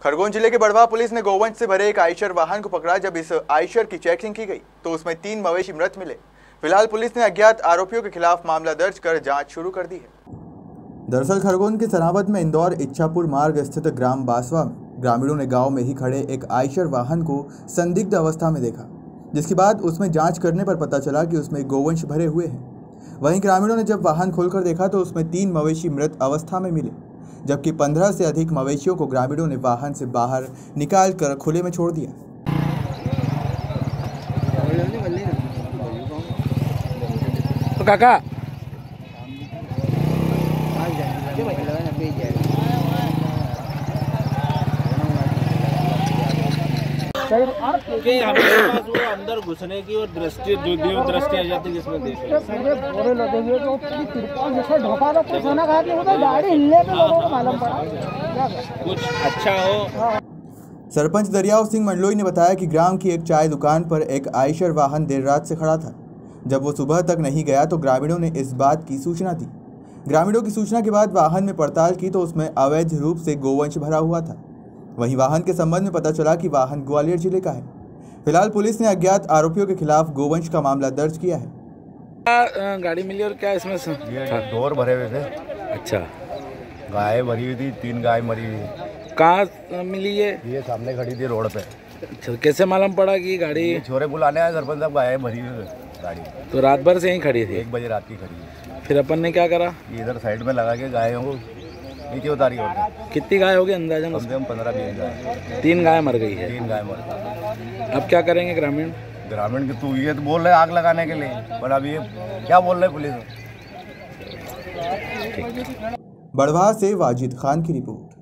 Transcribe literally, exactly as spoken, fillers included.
खरगोन जिले के बड़वा पुलिस ने गोवंश से भरे एक आयशर वाहन को पकड़ा। जब इस आयशर की चेकिंग की गई तो उसमें तीन मवेशी मृत मिले। फिलहाल पुलिस ने अज्ञात आरोपियों के खिलाफ मामला दर्ज कर जांच शुरू कर दी है। दरअसल खरगोन के सनावद में इंदौर इच्छापुर मार्ग स्थित ग्राम बासवा में ग्रामीणों ने गांव में ही खड़े एक आयशर वाहन को संदिग्ध अवस्था में देखा, जिसके बाद उसमें जांच करने पर पता चला कि उसमें गोवंश भरे हुए हैं। वहीं ग्रामीणों ने जब वाहन खोलकर देखा तो उसमें तीन मवेशी मृत अवस्था में मिले, जबकि पंद्रह से अधिक मवेशियों को ग्रामीणों ने वाहन से बाहर निकाल कर खुले में छोड़ दिया। तो काका कि हमारे पास वो अंदर घुसने की और दृष्टि दृष्टि आ जाती है जिसमें देख कुछ अच्छा हो। सरपंच दरियाव सिंह मंडलोई ने बताया कि ग्राम की एक चाय दुकान पर एक आयशर वाहन देर रात से खड़ा था। जब वो सुबह तक नहीं गया तो ग्रामीणों ने इस बात की सूचना दी। ग्रामीणों की सूचना के बाद वाहन में पड़ताल की तो उसमें अवैध रूप से गोवंश भरा हुआ था। वहीं वाहन के संबंध में पता चला कि वाहन ग्वालियर जिले का है। फिलहाल पुलिस ने अज्ञात आरोपियों के खिलाफ गोवंश का मामला दर्ज किया है। क्या गाड़ी मिली और क्या इसमें से? ये डोर भरे हुए थे। अच्छा, गाय भरी हुई थी, तीन गाय मरी हुई। कहाँ मिली ये? ये सामने खड़ी थी रोड पे। अच्छा, कैसे मालूम पड़ा कि गाड़ी? छोरे बुलाने आए सरपंच साहब, गाय भरी हुई गाड़ी तो रात भर से यहीं खड़ी थी? एक बजे रात की खड़ी है। फिर अपन ने क्या करा? इधर साइड में लगा के गायों को नीचे उतारी। और कितनी गाय होगी अंदाजा? कम से कम पंद्रह बीस गाय। तीन गाय मर गई है। तीन गाय मर गई। अब क्या करेंगे ग्रामीण? ग्रामीण के तू ये तो बोल रहे आग लगाने के लिए, पर अब ये क्या बोल रहे पुलिस? बड़वा से वाजिद खान की रिपोर्ट।